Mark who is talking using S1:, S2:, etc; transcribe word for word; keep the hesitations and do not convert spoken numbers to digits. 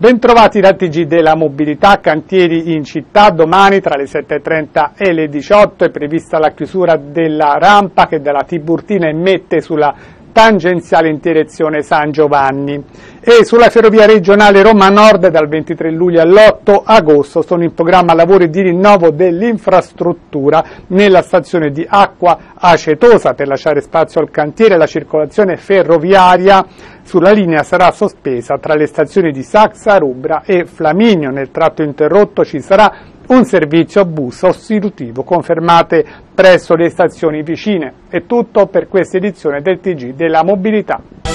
S1: Bentrovati dal T G della mobilità, cantieri in città. Domani tra le sette e trenta e le diciotto è prevista la chiusura della rampa che dalla Tiburtina immette sulla tangenziale in direzione San Giovanni, e sulla ferrovia regionale Roma Nord dal ventitré luglio all'otto agosto sono in programma lavori di rinnovo dell'infrastruttura nella stazione di Acqua Acetosa per lasciare spazio al cantiere. La circolazione ferroviaria sulla linea sarà sospesa tra le stazioni di Saxa, Rubra e Flaminio. Nel tratto interrotto ci sarà un servizio bus sostitutivo, confermate presso le stazioni vicine. È tutto per questa edizione del T G della mobilità.